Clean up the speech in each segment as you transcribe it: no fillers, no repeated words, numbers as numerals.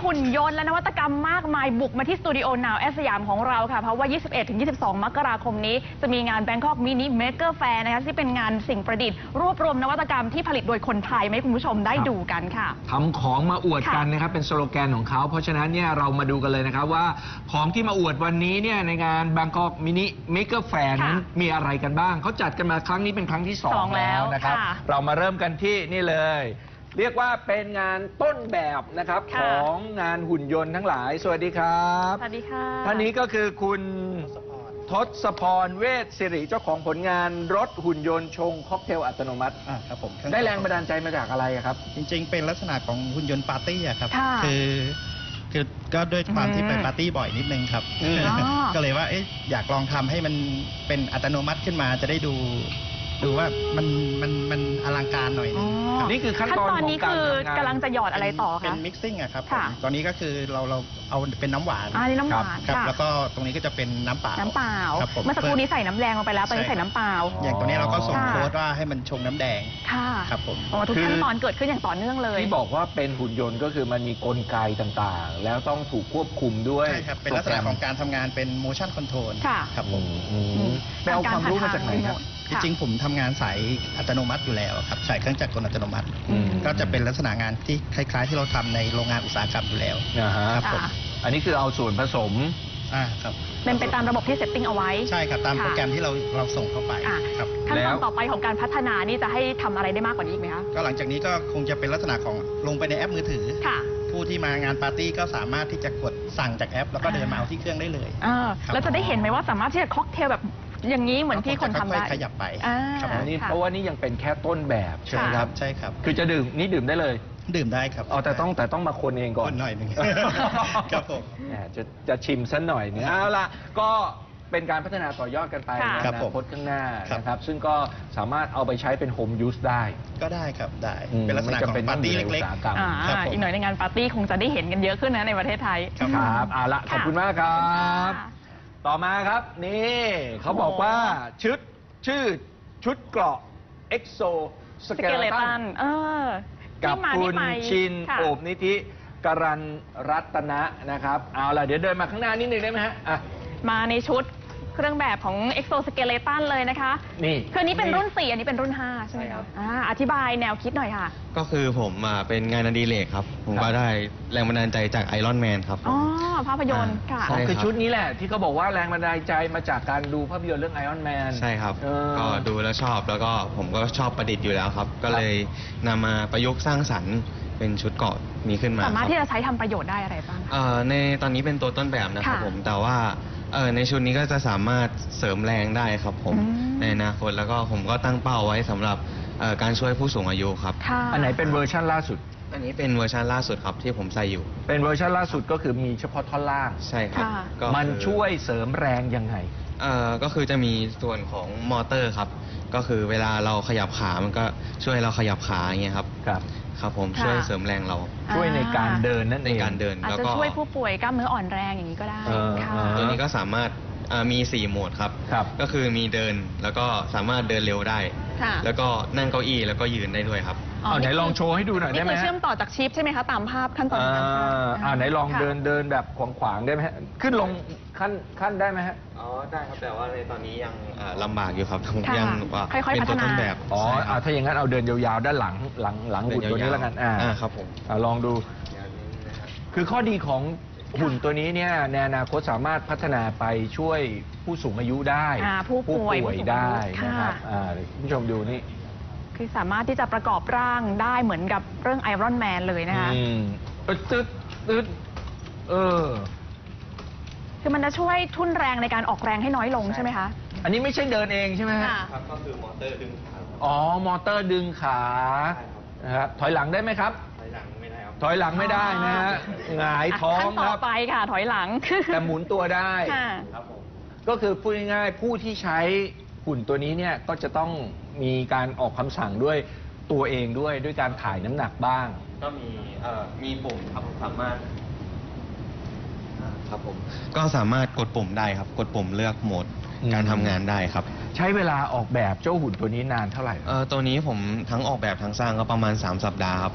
หุ่นยนต์และนวัตกรรมมากมายบุกมาที่สตูดิโอ Now แอสยามของเราค่ะเพราะว่า 21-22 มกราคมนี้จะมีงาน Bangkok Mini Maker Fair นะคะที่เป็นงานสิ่งประดิษฐ์รวบรวมนวัตกรรมที่ผลิตโดยคนไทยให้คุณผู้ชมได้ดูกันค่ะทำของมาอวดกันนะครับเป็นสโลแกนของเขาเพราะฉะนั้นเนี่ยเรามาดูกันเลยนะครับว่าของที่มาอวดวันนี้เนี่ยในงาน Bangkok Mini Maker Fair นั้นมีอะไรกันบ้างเขาจัดกันมาครั้งนี้เป็นครั้งที่2แล้วนะครับเรามาเริ่มกันที่นี่เลยเรียกว่าเป็นงานต้นแบบนะครับของงานหุ่นยนต์ทั้งหลายสวัสดีครับสวัสดีค่ะท่านนี้ก็คือคุณทศพรเวชศิริเจ้าของผลงานรถหุ่นยนต์ชงค็อกเทลอัตโนมัติครับผมได้แรงบันดาลใจมาจากอะไรครับจริงๆเป็นลักษณะของหุ่นยนต์ปาร์ตี้ครับคือก็ด้วยความที่ไปปาร์ตี้บ่อยนิดนึงครับก็เลยว่าอยากลองทำให้มันเป็นอัตโนมัติขึ้นมาจะได้ดูว่ามันอลังการหน่อยนึงนี่คือขั้นตอนนี้คือกำลังจะหยอดอะไรต่อคะเป็นมิกซิ่งครับตอนนี้ก็คือเราเอาเป็นน้ำหวานนี่น้ำหวานครับแล้วก็ตรงนี้ก็จะเป็นน้ำเปล่าเมื่อสักครู่นี้ใส่น้ำแดงลงไปแล้วตอนนี้ใส่น้ำเปล่าอย่างตัวนี้เราก็ส่งโค้ดว่าให้มันชงน้ำแดงครับผมทุกขั้นตอนเกิดขึ้นอย่างต่อเนื่องเลยที่บอกว่าเป็นหุ่นยนต์ก็คือมันมีกลไกต่างๆแล้วต้องถูกควบคุมด้วยใช่ครับเป็นลักษณะของการทำงานเป็น motion control ครับผมไปเอาความรู้มาจากไหนครับจริงๆผมทำงานสายอัตโนมัติอยู่แล้วครับสายเครื่องจักรกลอัตโนมัติก็จะเป็นลักษณะงานที่คล้ายๆที่เราทำในโรงงานอุตสาหกรรมอยู่แล้วครับผมอันนี้คือเอาส่วนผสมครับเป็นไปตามระบบที่เซตติ้งเอาไว้ใช่ครับตามโปรแกรมที่เราส่งเข้าไปครับขั้นตอนต่อไปของการพัฒนานี่จะให้ทำอะไรได้มากกว่านี้อีกไหมคะก็หลังจากนี้ก็คงจะเป็นลักษณะของลงไปในแอปมือถือผู้ที่มางานปาร์ตี้ก็สามารถที่จะกดสั่งจากแอปแล้วก็เดินมาเอาที่เครื่องได้เลยแล้วจะได้เห็นไหมว่าสามารถที่จะค็อกเทลแบบอย่างนี้เหมือนที่คนทำได้ขยับไปครับนี่เพราะว่านี่ยังเป็นแค่ต้นแบบใช่ไหมครับใช่ครับคือจะดื่มนี่ดื่มได้เลยดื่มได้ครับแต่ต้องมาคนเองก่อนหน่อยหนึ่งครับผมจะชิมสักหน่อยนึงเอาล่ะก็เป็นการพัฒนาต่อยอดกันไปในอนาคตข้างหน้านะครับซึ่งก็สามารถเอาไปใช้เป็นโฮมยูสได้ก็ได้ครับได้เป็นลักษณะของปาร์ตี้เล็กๆอีกหน่อยในงานปาร์ตี้คงจะได้เห็นกันเยอะขึ้นนะในประเทศไทยครับเอาล่ะขอบคุณมากครับต่อมาครับนี่เขาบอกว่าชื่อชุดเกราะเอ็กโซสเกเลตันกับคุณชินโอบนิธิกรันรัตนะนะครับเอาล่ะเดี๋ยวเดินมาข้างหน้านิดนึงได้ไหมฮะมาในชุดเครื่องแบบของ Exoskeleton เลยนะคะนี่คือนี้เป็นรุ่น4อันนี้เป็นรุ่น5ใช่ไหมครับอธิบายแนวคิดหน่อยค่ะก็คือผมเป็นงานอดิเรกครับผมก็ได้แรงบันดาลใจจากไอรอนแมนครับภาพยนตร์ค่ะคือชุดนี้แหละที่เขาบอกว่าแรงบันดาลใจมาจากการดูภาพยนตร์เรื่องไอรอนแมนใช่ครับก็ดูแล้วชอบแล้วก็ผมก็ชอบประดิษฐ์อยู่แล้วครับก็เลยนำมาประยุกต์สร้างสรรค์เป็นชุดเกราะนี้ขึ้นมาสามารถที่จะใช้ทำประโยชน์ได้อะไรบ้างในตอนนี้เป็นตัวต้นแบบนะครับผมแต่ว่าในชุดนี้ก็จะสามารถเสริมแรงได้ครับผมในอนาคตแล้วก็ผมก็ตั้งเป้าไว้สำหรับการช่วยผู้สูงอายุครับอันไหนเป็นเวอร์ชันล่าสุดอันนี้เป็นเวอร์ชันล่าสุดครับที่ผมใส่อยู่เป็นเวอร์ชันล่าสุดก็คือมีเฉพาะท่อนล่างใช่ครับมันช่วยเสริมแรงยังไงก็คือจะมีส่วนของมอเตอร์ครับก็คือเวลาเราขยับขามันก็ช่วยเราขยับขาอย่างเงี้ยครับครับผมช่วยเสริมแรงเราช่วยในการเดินนั่นเองในการเดินอาจจะช่วยผู้ป่วยกล้ามเนื้ออ่อนแรงอย่างนี้ก็ได้ตัวนี้ก็สามารถมี4โหมดครับก็คือมีเดินแล้วก็สามารถเดินเร็วได้แล้วก็นั่งเก้าอี้แล้วก็ยืนได้ด้วยครับไหนลองโชว์ให้ดูหน่อยได้ไหมนี่คือเชื่อมต่อจากชิปใช่ไหมคะตามภาพขั้นตอนไหนลองเดินแบบขวางๆได้ไหมขึ้นลงขั้นได้ไหมฮะได้ครับแต่ว่าในตอนนี้ยังลำบากอยู่ครับยังเป็นตัวต้นแบบถ้าอย่างนั้นเอาเดินยาวๆด้านหลังหุ่นตัวนี้แล้วกันครับผมลองดูคือข้อดีของหุ่นตัวนี้เนี่ยในอนาคตสามารถพัฒนาไปช่วยผู้สูงอายุได้ผู้ป่วยได้นะครับผู้ชมดูนี่คือสามารถที่จะประกอบร่างได้เหมือนกับเรื่องไอรอนแมนเลยนะคะตึ๊ดคือมันจะช่วยทุ่นแรงในการออกแรงให้น้อยลงใช่ไหมคะอันนี้ไม่ใช่เดินเองใช่ไหมครับก็คือมอเตอร์ดึงขามอเตอร์ดึงขานะครับถอยหลังได้ไหมครับถอยหลังไม่ได้นะฮะหงายท้องครับต่อไปค่ะถอยหลังแต่หมุนตัวได้ก็คือพูดง่ายๆผู้ที่ใช้หุ่นตัวนี้เนี่ยก็จะต้องมีการออกคำสั่งด้วยตัวเองด้วยการถ่ายน้ำหนักบ้างก็มีปุ่มครับสามารถครับผมก็สามารถกดปุ่มได้ครับกดปุ่มเลือกโหมดการทำงานได้ครับใช้เวลาออกแบบเจ้าหุ่นตัวนี้นานเท่าไหร่ตัวนี้ผมทั้งออกแบบทั้งสร้างก็ประมาณ3 สัปดาห์ครับ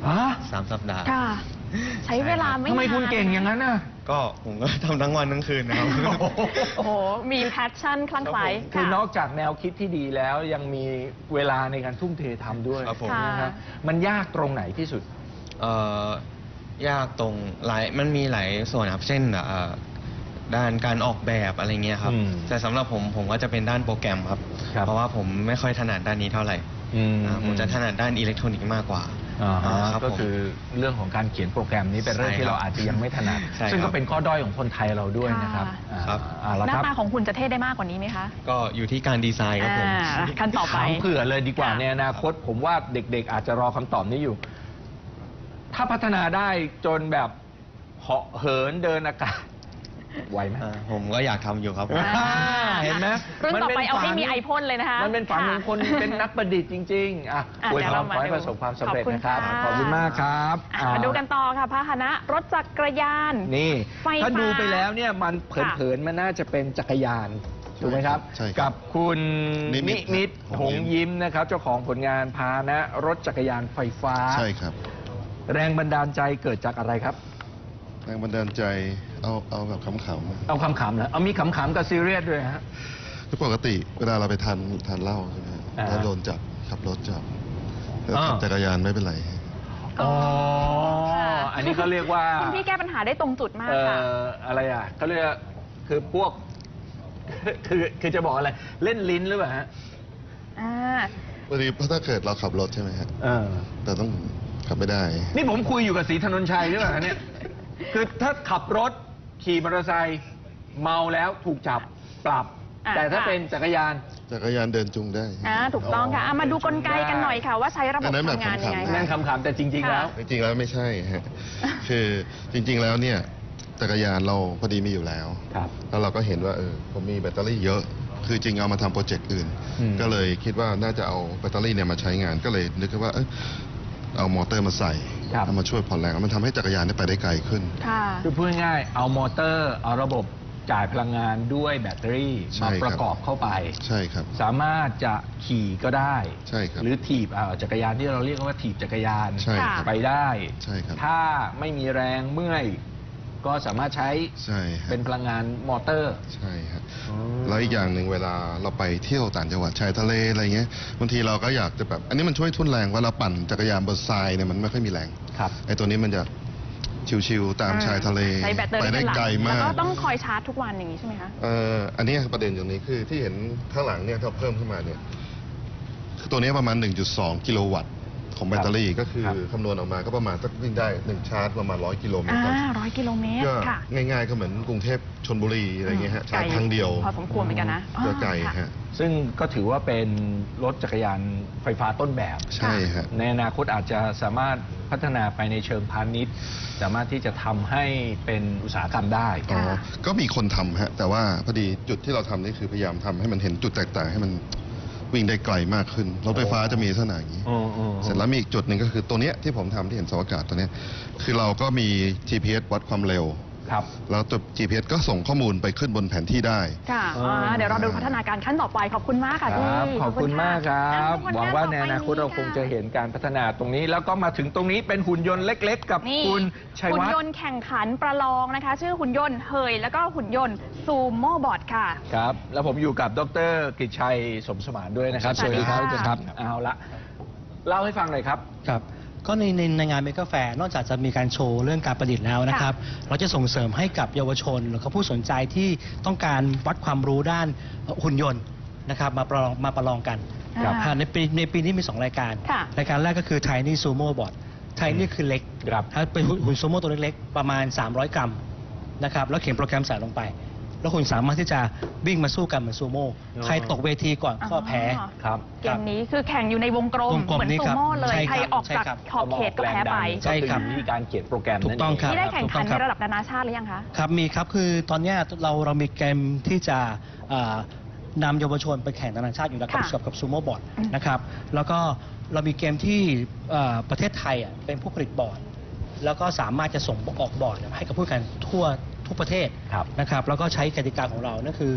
3 สัปดาห์ค่ะ ใช้เวลาไม่ทำไมนานคุณเก่งอย่างนั้นน่ะก็ผมก็ทำทั้งวันทั้งคืนนะครับโอ้โห มีแพชชั่นคลั่งไคล้คือนค่ะอกจากแนวคิดที่ดีแล้วยังมีเวลาในการทุ่มเททำด้วยครับผมนะครับมันยากตรงไหนที่สุดยากตรงมันมีหลายส่วนครับเช่นด้านการออกแบบอะไรเงี้ยครับอืมแต่สำหรับผมก็จะเป็นด้านโปรแกรมครับครับเพราะว่าผมไม่ค่อยถนัดด้านนี้เท่าไหร่ผมจะถนัดด้านอิเล็กทรอนิกส์มากกว่า ครับก็ผมคือเรื่องของการเขียนโปรแกรมนี้เป็นเรื่องใช่ที่ครับเราอาจจะยังไม่ถนัดใช่ครับซึ่งก็เป็นข้อด้อยของคนไทยเราด้วยนะครับครับเอาละหน้าครับตาของคุณจะเท่ได้มากกว่านี้ไหมคะก็อยู่ที่การดีไซน์ครับผมขั้นต่อไปถามเผื่อเลยดีกว่าค่ะในอนาคตผมว่าเด็กๆ อาจจะรอคำตอบนี้อยู่ ถ้าพัฒนาได้จนแบบเหาะเหินเดินอากาศไหวไหมผมก็อยากทำอยู่ครับเห็นไหมรุ่นต่อไปมันเป็นเอาให้ฝันมีไอพ่นเลยนะคะมันเป็นฝันของคนเป็นนักประดิษฐ์จริงๆอวยเดี๋ยวพรเราขมาอให้ดูประสบความสำเร็จขอบคุณนะครับค่ะขอบคุณมากครับมาดูกันต่อค่ะพาหนะรถจักรยานนี่ไฟฟ้าถ้าดูไปแล้วเนี่ยมันเผินๆมันน่าจะเป็นจักรยานถูกไหมครับใช่ครับกับคุณนิมินิตมิตครับหงยิ้มนะครับ เจ้าของผลงานพาหนะรถจักรยานไฟฟ้าใช่ครับแรงบันดาลใจเกิดจากอะไรครับแรงบันดาลใจเอาแบบขำๆเอาขำๆเหรอเอามีขำๆกับซีเรียสด้วยฮะคือปกติเวลาเราไปทานเหล้าใช่ไหมฮะอ่าแล้วโดนจับขับรถจับแล้วอ่าขับจักรยานไม่เป็นไรอ๋ออันนี้เขาเรียกว่าคุณพี่แก้ปัญหาได้ตรงจุดมากค่ะอะไรอ่ะเขาเรียกคือพวก คือจะบอกอะไรเล่นลิ้นหรือเปล่าฮะวันนี้ถ้าเกิดเราขับรถใช่ไหมฮะเออเราต้องขับไม่ได้นี่ผมคุยอยู่กับศรีถนนชัยหรือเปล่าเนี่ย คือถ้าขับรถขี่มอเตอร์ไซค์เมาแล้วถูกจับปรับ แต่ถ้าเป็นจักรยานจักรยานเดินจูงได้ถูกต้องค่ะมาดูกลไกกันหน่อยค่ะ ว่าใช้ระบบอันนั้นแบบทำงานยังไงขำๆนั่งคะขำๆแต่จริง ๆ แล้วจริงๆแล้วไม่ใช่ฮะ คือจริง ๆแล้วเนี่ยจักรยานเราพอดีมีอยู่แล้วครับแล้วเราก็เห็นว่าผมมีแบตเตอรี่เยอะ คือจริงเอามาทำโปรเจกต์อื่นอืมก็เลยคิดว่าน่าจะเอาแบตเตอรี่เนี่ยมาใช้งาน ก็เลยนึกว่าเอามอเตอร์มาใส่เอามาช่วยผ่อนแรงแล้วมันทำให้จักรยานเนี่ยไปได้ไกลขึ้นค่ะคือพูดง่ายๆเอามอเตอร์ เอาระบบจ่ายพลังงานด้วยแบตเตอรี่ใช่มาครับประกอบเข้าไปใช่ครับสามารถจะขี่ก็ได้ใช่ครับหรือถีบจักรยานที่เราเรียกว่าถีบจักรยานใช่ครับไปได้ใช่ครับถ้าไม่มีแรงเมื่อย ก็สามารถใช้ใช่ฮะเป็นพลังงานมอเตอร์ใช่ครับอืมแล้วอีกอย่างหนึ่งเวลาเราไปเที่ยวต่างจังหวัดชายทะเลอะไรเงี้ยบางทีเราก็อยากจะแบบ อันนี้มันช่วยทุ่นแรงเวลาปั่นจักรยานบนทรายเนี่ยมันไม่ค่อยมีแรงครับไอ้ตัวนี้มันจะชิวๆตามชายทะเลใช้แบตเตอไปรี่ได้เป็นหลักไกลแล้วมากก็ต้องคอยชาร์จทุกวันอย่างนี้ใช่ไหมคะอันนี้ประเด็นตรงนี้คือที่เห็นข้างหลังเนี่ยถ้าเพิ่มขึ้นมาเนี่ยคือตัวนี้ประมาณ 1.2 กิโลวัตต์ของแบตเตอรี่ก็คือครับคำนวณออกมาก็ประมาณสักวิ่งได้1ชาร์จประมาณ100 กิโลเมตรต่อ 100 กิโลเมตรก็ค่ะง่ายๆก็เหมือนกรุงเทพชลบุรีอะไรเงี้ยฮะไกลชาร์จครั้งเดียวพอสมควรเหมือนกันนะก็ไกลค่ะฮะซึ่งก็ถือว่าเป็นรถจักรยานไฟฟ้าต้นแบบใช่ฮะในอนาคตอาจจะสามารถพัฒนาไปในเชิงพาณิชย์ สามารถที่จะทำให้เป็นอุตสาหกรรมได้อ๋อค่ะก็มีคนทำฮะ แต่ว่าพอดีจุดที่เราทำนี่คือพยายามทำให้มันเห็นจุดแตกต่างให้มันวิ่งได้ไกลมากขึ้น รถไฟฟ้าจะมีลักษณะอย่างนี้ เสร็จแล้วมีอีกจุดหนึ่งก็คือตัวเนี้ยที่ผมทำที่เห็นเสาอากาศตัวเนี้ยคือเราก็มี GPS วัดความเร็วครับแล้วตัว GPS ก็ส่งข้อมูลไปขึ้นบนแผนที่ได้ค่ะอ่าเดี๋ยวเราดูพัฒนาการขั้นต่อไปขอบคุณมากค่ะพี่ครับขอบคุณมากครับขอบคุณหวังว่าในอนาคตเราคงจะต่อไปนี้เห็นการพัฒนาตรงนี้ แล้วก็มาถึงตรงนี้เป็นหุ่นยนต์เล็ก ๆ กับนี่คุณชัยหุ่นวัฒยน์นต์แข่งขันประลองนะคะ ชื่อหุ่นยนต์เฮยแล้วก็หุ่นยนต์ซูโม่บอทค่ะครับ แล้วผมอยู่กับดรกฤษชัยสมสมานด้วยนะครับสวัสดีครับดรครับเอาละเล่าให้ฟังหน่อยครับครับก็ในงานเมกาแฟร์นอกจากจะมีการโชว์เรื่องการประดิษฐ์แล้วนะครับ เราจะส่งเสริมให้กับเยาวชนหรือก็ผู้สนใจที่ต้องการวัดความรู้ด้านหุ่นยนต์นะครับมาประลองกันครับในปีนี้มี 2 รายการค่ะรายการแรกก็คือ Tiny Sumo Bot Tiny คือเล็กครับถ้าเป็นหุ่นซูโม่ตัวเล็กๆ ประมาณ 300 กรัมนะครับแล้วเขียนโปรแกรมใส่ลงไป แล้วคุณสามารถที่จะวิ่งมาสู้กันเหมือนซูโม่ใครตกเวทีก่อนก็แพ้อ๋อครับเกมนี้คือแข่งอยู่ในวงกลมวงกลมเหมือนนี้ซูครับโม่เลยใช่ครับใครออกจากใช่ครับขอบเขตก็แพ้ไปใช่ครับก็อวิธีการเขียนโปรแกรมนั่นถูกต้องครับที่ได้แข่งขันถูกต้องครัในบระดับนานาชาติหรือยังคะครับมีครับคือตอนเนี้ยเรามีเกมที่จะนำเยาวชนไปแข่งนานาชาติอยู่แล้วกับค่ะกับซูโม่บอร์ดอืมนะครับแล้วก็เรามีเกมที่ประเทศไทยเป็นผู้ผลิตบอร์ดแล้วก็สามารถจะส่งออกบอร์ดให้กับผู้แข่งขันทั่วประเทศครับนะครับแล้วก็ใช้กติกาของเรานั่นคือ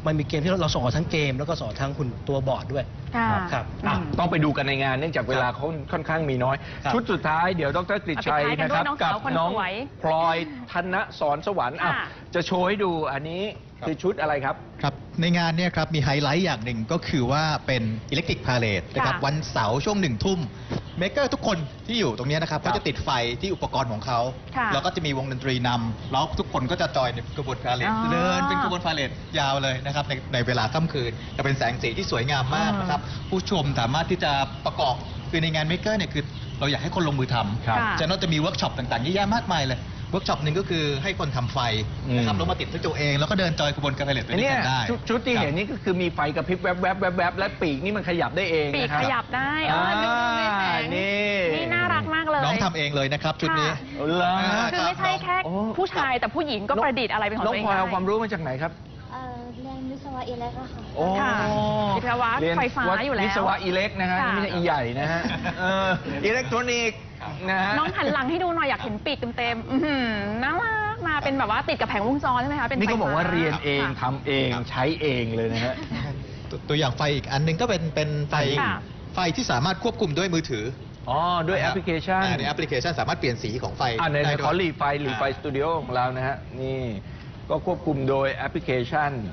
มันมีเกมที่เราส่งออกทั้งเกมแล้วก็ส่งออกทั้งคุณตัวบอร์ดด้วยค่ะครับต้องไปดูกันในงานเนื่องจากเวลาเขาค่อนข้างมีน้อยครับชุดสุดท้ายเดี๋ยวดรกฤษชัยเอาปิดท้ายกันนะครับด้วยน้องกัสาวคนน้องสวยพลอยธนสอนสวรรค์ค่ะจะโชว์ให้ดูอันนี้คือชุดอะไรครับครับในงานเนี่ยครับมีไฮไลท์อย่างหนึ่งก็คือว่าเป็นอิเล็กทริกพาเลทนะครับค่ะวันเสาร์ช่วง1 ทุ่มเมเกอร์ทุกคนที่อยู่ตรงเนี้ยนะครับครับก็จะติดไฟที่อุปกรณ์ของเขาค่ะแล้วก็จะมีวงดนตรีนำแล้วทุกคนก็จะจอยในกระบวนพาเลทอ๋อเดินเป็นกระบวนพาเลทยาวเลยนะครับในเวลาค่ำคืนจะเป็นแสงสีที่สวยงามมากนะครับผู้ชมสามารถที่จะประกอบคือในงานเมเกอร์เนี่ยคือเราอยากให้คนลงมือทำครับจะนอกจะมีเวิร์กช็อปต่างๆเยอะแยะมากมายเลยเวิร์กช็อปหนึ่งก็คือให้คนทำไฟนะครับแล้วมาติดด้วยตัวเองแล้วก็เดินจอยกระบวนการผลิตไปอันด้วยเนี้ยกันได้ชุดที่เห็นนี่ก็คือมีไฟกระพริบแวบแวบแวบแวบและปีกนี่มันขยับได้เองปีกนะครับขยับได้อ่าดูมีแสงนี่นี่น่ารักมากเลยน้องทำเองเลยนะครับชุดนี้ค่ะเหรอคือไม่ใช่แค่โอ้ผู้ชายแต่ผู้หญิงก็ประดิษฐ์อะไรเป็นของน้องตัวเองพลอยได้เอาความรู้มาจากไหนครับเรียนวิศวะอิเล็กอะค่ะโอ้ค่ะวิศวะเรียนไฟฟ้าอยู่แล้ววิศวะอิเล็กนะฮะค่ะไม่ใช่อีใหญ่นะฮะอิเล็กทรอนิกส์นะฮะน้องหันหลังให้ดูหน่อยอยากเห็นปีกเต็มๆอื้อหือน่ารักมาเป็นแบบว่าติดกับแผงวงจรใช่ไหมคะเป็นนี่ก็ไฟฟ้บอกว่าเรียนเองค่ะทำเองใช้เองเลยนะฮะตัวอย่างไฟอีกอันหนึงก็เป็นไฟค่ะไฟที่สามารถควบคุมด้วยมือถืออ๋อ ด้วยแอปพลิเคชันในแอปพลิเคชันสามารถเปลี่ยนสีของไฟในได้ขอหด้ลีวยไฟสตูดิโอของเรานะฮะ นี่ ก็ควบคุมโดยแอปพลิเคชัน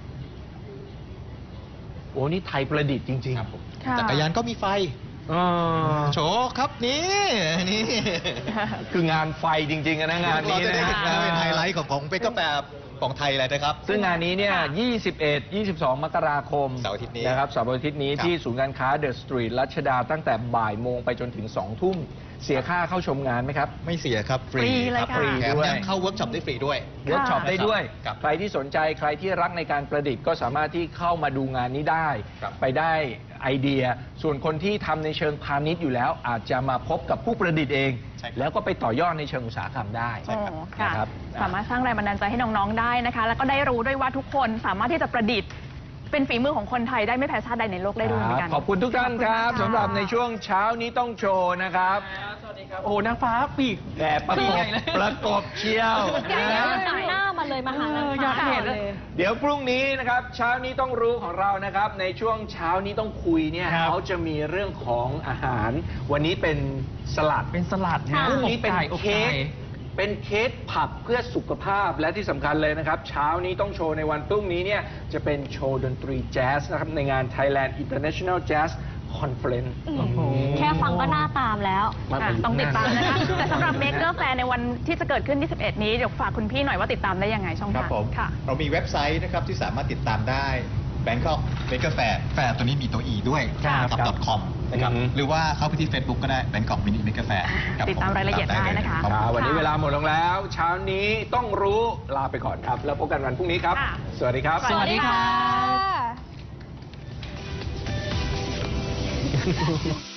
โอ้ นี่ไทยประดิษฐ์จริงครับผมค่ะจักรยานก็มีไฟๆเออโชว์ครับนี่นี่คืองานไฟจริงๆอะนะงานนี้เราจะได้นะเห็นฮะเป็นไฮไลท์ของเป๊กก็แบบของไทยเลยนะครับซึ่งงานนี้เนี่ย 21 22 มกราคมเสาร์อาทิตย์นี้นะครับเสาร์อาทิตย์นี้ครับที่ศูนย์การค้าเดอะสตรีทรัชดาตั้งแต่บ่ายโมงไปจนถึง 2 ทุ่ม เสียค่าเข้าชมงานไหมครับไม่เสียครับฟฟรีเลยรับค่ะฟรีแถมด้วยยังเข้าเวิร์กช็อปได้ฟรีด้วยเวิร์กช็อปได้ด้วยครับใครที่สนใจใครที่รักในการประดิษฐ์ก็สามารถที่เข้ามาดูงานนี้ได้ครับไปได้ไอเดีย ส่วนคนที่ทำในเชิงพาณิชย์อยู่แล้ว อาจจะมาพบกับผู้ประดิษฐ์เองใช่ครับแล้วก็ไปต่อยอดในเชิงอุตสาหกรรมได้โอ้ค่ะนะครับสามารถสร้างแรงบันดาลใจให้น้องๆได้นะคะ แล้วก็ได้รู้ด้วยว่าทุกคนสามารถที่จะประดิษฐ์เป็นฝีมือของคนไทยได้ไม่แพ้ชาติใดในโลกได้ด้วยเหมือนกันขอบคุณทุกท่านครับขอบคุณค่ะสำหรับในช่วงเช้านี้ต้องโชว์นะครับสวัสดีครับโอ้โหนางฟ้าปีกแต่ประกบเชียวอยากนะเห็นหน้ามาเลยมาหานางฟ้าอยากเห็นเลยเดี๋ยวพรุ่งนี้นะครับเช้านี้ต้องรู้ของเรานะครับ ในช่วงเช้านี้ต้องคุยเนี่ยเขาจะมีเรื่องของอาหาร วันนี้เป็นสลัดเป็นสลัดค่ะพรุ่งนี้เป็นอกเค้ไก่กเป็นเค้กผักเพื่อสุขภาพและที่สำคัญเลยนะครับ เช้านี้ต้องโชว์ในวันพรุ่งนี้เนี่ยจะเป็นโชว์ดนตรีแจ๊สนะครับในงาน Thailand International Jazz Conference แค่ฟังก็น่าตามแล้วค่ะต้องติดตามนะคะ แต่สำหรับเมกเกอร์แฟร์ในวันที่จะเกิดขึ้น 21 นี้ เดี๋ยวฝากคุณพี่หน่อยว่าติดตามได้ยังไงช่องครัทาบงผมค่ะเรามีเว็บไซต์นะครับที่สามารถติดตามได้ Bangkok Maker Fair แฟร์ตัวนี้มีตัว e ด้วยครับนะครับ .com นะครับอือฮึหรือว่าเข้าไปที่ Facebook ก็ได้ Bangkok Mini Maker Fair ครับติดตามรายละเอียดได้นะคะรับวันนี้เวลาหมดลงแล้ว เช้านี้ต้องรู้ลาไปก่อนครับ แล้วพบกันวันพรุ่งนี้ครับค่ะสวัสดีครับสวัสดีค่ะค่ะ